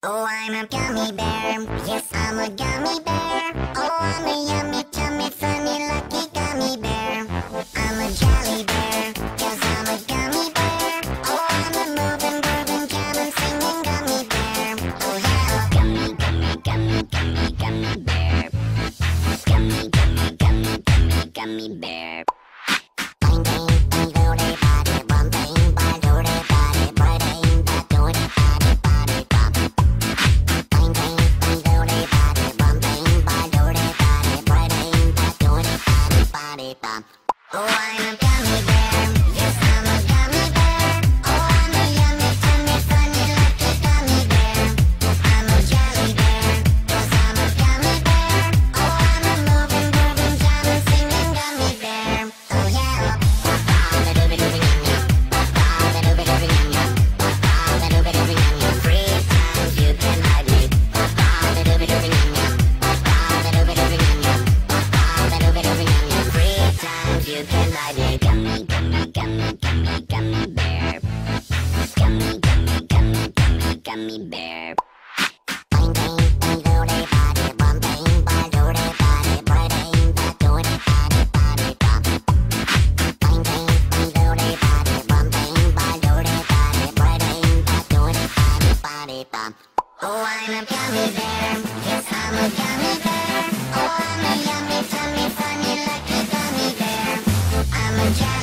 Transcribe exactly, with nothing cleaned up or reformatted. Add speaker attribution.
Speaker 1: Oh, I'm a gummy bear. Yes, I'm a gummy bear. Oh, I'm a yummy, tummy, funny, lucky gummy bear. I'm a jelly bear, cause I'm a gummy bear. Oh, I'm a moving, grooving, jamming, singing gummy bear. Oh, yeah. Gummy, gummy, gummy, gummy, gummy bear. Gummy, gummy, gummy, gummy, gummy bear. Bang, bang, bang, do they body, bum, bang, bang, do they body, bang, bang, do they body, body, bum. Bang, bang, bang, do they body, bum, bang, bang, do they body, bang, bang, do they body, body, bum. Oh, I'm a gummy bear. Yes, I'm a gummy bear. Oh, I'm a yummy, tummy, funny, lucky gummy bear. I'm a jelly bear, cause I'm a gummy bear. Oh, I'm a moving, grooving, jamming, singing gummy bear. Oh, yeah. Three times you can hide me. Three times you can hide me. Gummy, gummy, gummy, gummy, gummy bear. Gummy, gummy, gummy, gummy, gummy bear. Bang, bang, bang, do they body, bum, bang, bang, do they body, bang, bang, do they body, body, bum. Bang, bang, bang, do they body, bum, bang, bang, do they body, bang, bang, do they body, body, bum. Oh, I'm a gummy bear. Yes, I'm a gummy bear. Oh, I'm a yummy, tummy, funny, lucky gummy bear. I'm a jelly